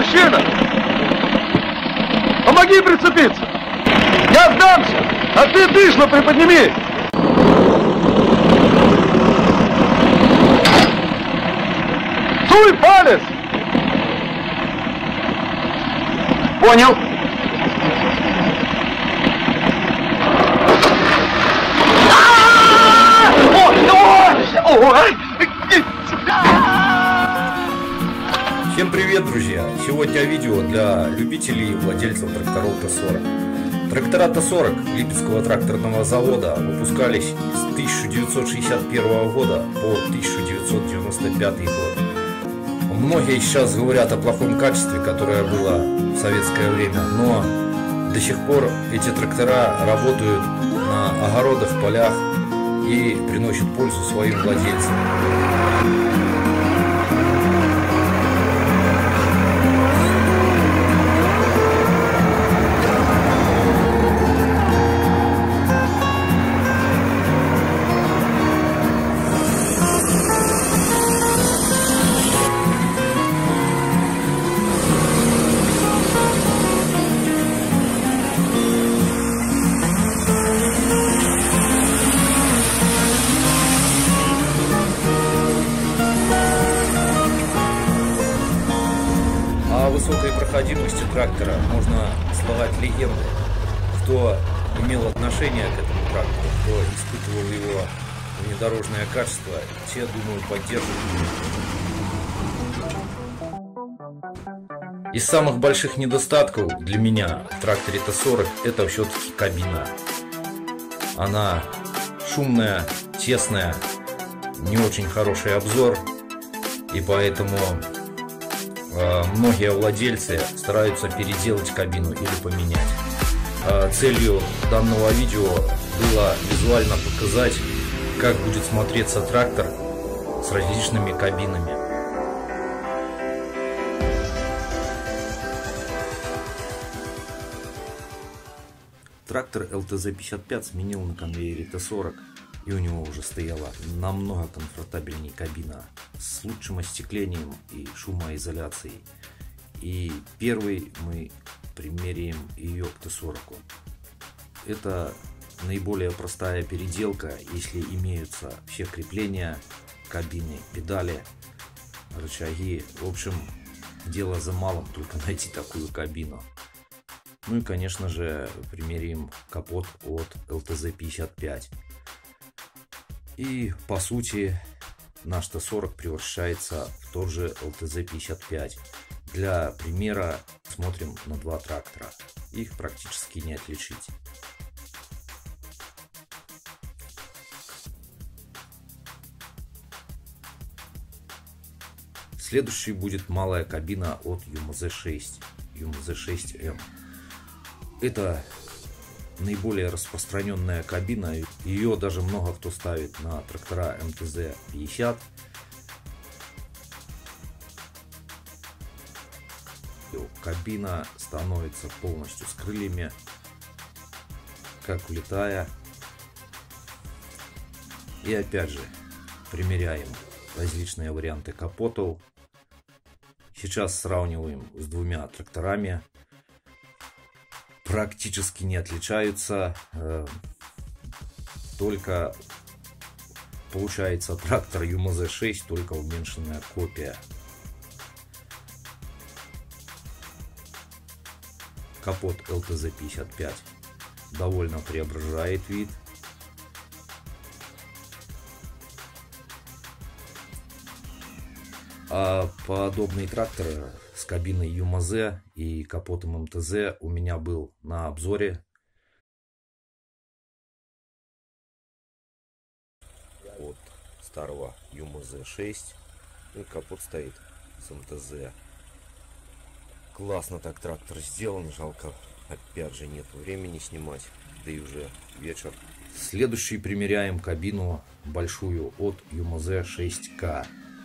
мужчина! Помоги прицепиться! Я сдамся, а ты дышло приподними! Суй палец! Понял. Всем привет, друзья! Сегодня видео для любителей и владельцев тракторов Т-40. Трактора Т-40 Липецкого тракторного завода выпускались с 1961 года по 1995 год. Многие сейчас говорят о плохом качестве, которое было в советское время, но до сих пор эти трактора работают на огородах, полях и приносят пользу своим владельцам. О высокой проходимости трактора можно слагать легенды. Кто имел отношение к этому трактору, кто испытывал его внедорожное качество, те, думаю, поддерживают. Из самых больших недостатков для меня в тракторе Т-40 это все-таки кабина. Она шумная, тесная, не очень хороший обзор, и поэтому многие владельцы стараются переделать кабину или поменять. Целью данного видео было визуально показать, как будет смотреться трактор с различными кабинами. Трактор ЛТЗ-55 сменил на конвейере Т-40, и у него уже стояла намного комфортабельнее кабина с лучшим остеклением и шумоизоляцией. И первый мы примеряем ее к Т-40. Это наиболее простая переделка, если имеются все крепления кабины, педали, рычаги. В общем, дело за малым, только найти такую кабину. Ну и, конечно же, примеряем капот от ЛТЗ-55. И по сути наш Т-40 превращается в тот же ЛТЗ-55. Для примера смотрим на два трактора. Их практически не отличить. Следующей будет малая кабина от ЮМЗ-6, ЮМЗ-6М. Это наиболее распространенная кабина, ее даже много кто ставит на трактора МТЗ-50. Кабина становится полностью с крыльями, как влетая. И опять же примеряем различные варианты капотов. Сейчас сравниваем с двумя тракторами. Практически не отличаются, только получается трактор ЮМЗ-6, только уменьшенная копия. Капот ЛТЗ-55 довольно преображает вид. А подобный трактор с кабиной ЮМЗ и капотом МТЗ у меня был на обзоре. От старого ЮМЗ-6. И капот стоит с МТЗ. Классно так трактор сделан. Жалко, опять же, нет времени снимать. Да и уже вечер. Следующий примеряем кабину большую от ЮМЗ-6К.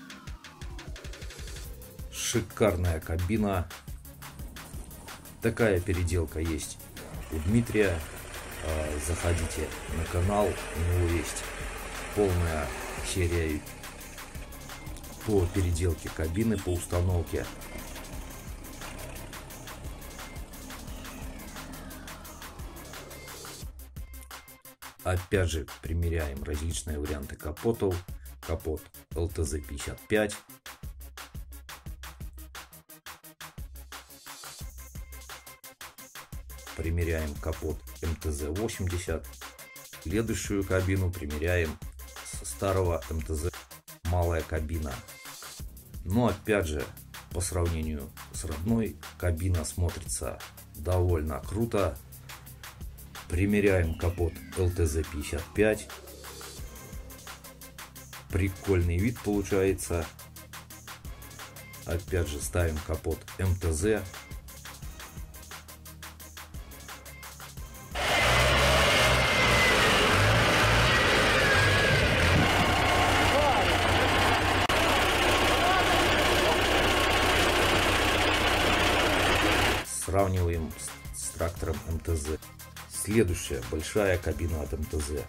Шикарная кабина. Такая переделка есть у Дмитрия. Заходите на канал, у него есть полная серия по переделке кабины, по установке. Опять же примеряем различные варианты капотов. Капот ЛТЗ-55. Примеряем капот МТЗ-80. Следующую кабину примеряем со старого МТЗ малая кабина. Но опять же, по сравнению с родной, кабина смотрится довольно круто. Примеряем капот ЛТЗ-55. Прикольный вид получается. Опять же ставим капот МТЗ. Сравниваем с трактором МТЗ. Следующая большая кабина от МТЗ.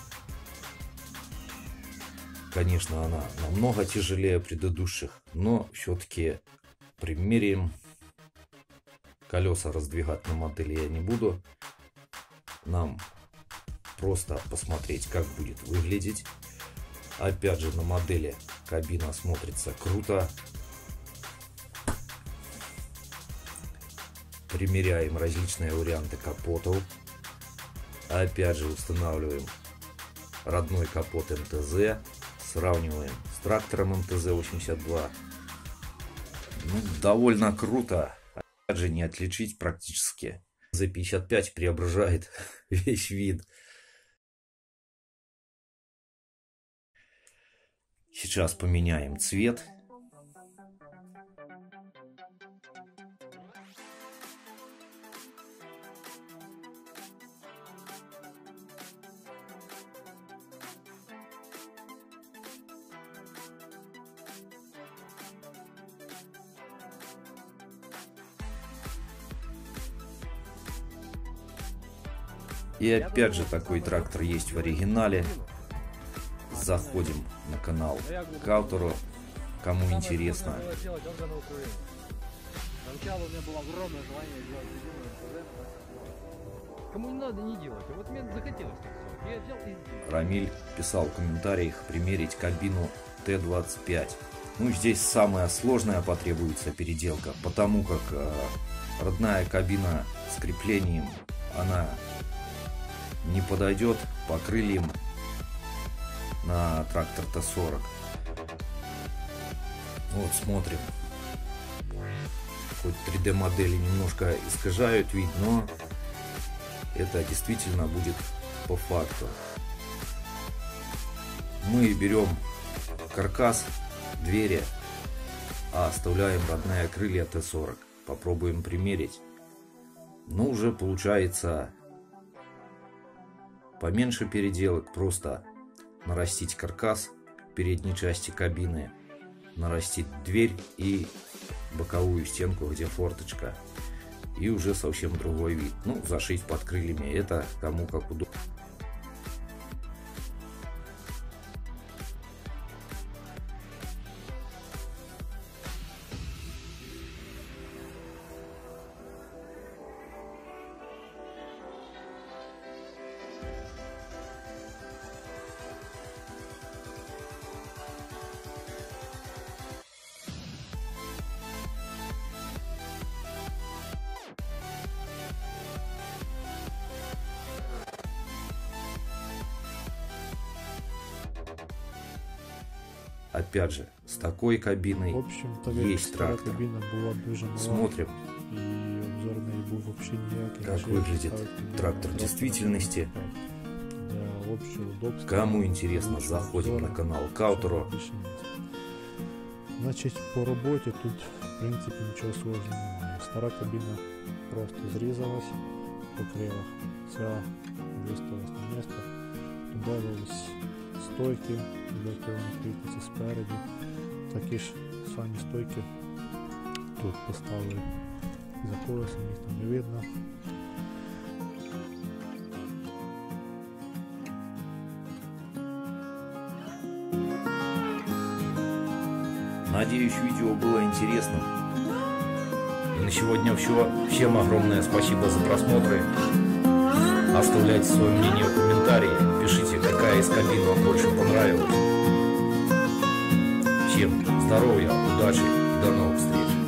Конечно, она намного тяжелее предыдущих, но все-таки примеряем. Колеса раздвигать на модели я не буду. Нам просто посмотреть, как будет выглядеть. Опять же, на модели кабина смотрится круто. Примеряем различные варианты капотов. Опять же устанавливаем родной капот МТЗ. Сравниваем с трактором МТЗ-82. Ну, довольно круто. Опять же не отличить практически. МТЗ-55 преображает весь вид. Сейчас поменяем цвет. И опять же такой трактор есть в оригинале. Заходим на канал к автору, кому интересно. Сначала у меня было огромное желание делать МТЗ. Кому не надо, не делать. А вот мне захотелось так сделать. Я взял и сделал. Рамиль писал в комментариях примерить кабину Т-25. Ну, здесь самая сложная потребуется переделка, потому как родная кабина с креплением, она не подойдет по крыльям на трактор Т-40. Вот смотрим. Хоть 3D модели немножко искажают вид, но это действительно будет по факту. Мы берем каркас, двери, а оставляем родные крылья Т-40. Попробуем примерить. Ну, уже получается поменьше переделок. Просто нарастить каркас передней части кабины, нарастить дверь и боковую стенку, где форточка, и уже совсем другой вид. Ну, зашить под крыльями, это кому как удобно. Опять же, с такой кабиной В общем-то, есть стара трактор. кабіна була дуже мала. Смотрим, І обзор неї був взагалі ніякий. как Ще выглядит ставити трактор в на действительности. Для общего удобства. Кому интересно, лучшего заходим обзора, на канал к щоб автору. більше місця. Значить, по роботі тут, в принципі, нічого сложного немає. Стара кабіна просто зрізалась по крилах. Ця виставилась на місце. Добавились стойки, для вони кріпляться спереді. Такі ж самі стойки тут поставили за колесом, їх там не видно. Надеюсь, видео было интересным. И на сегодня все. Всем огромное спасибо за просмотры. Оставляйте свое мнение в комментариях. комментарии, пишите, какая из кабин вам больше понравилась. Всем здоровья, удачи и до новых встреч!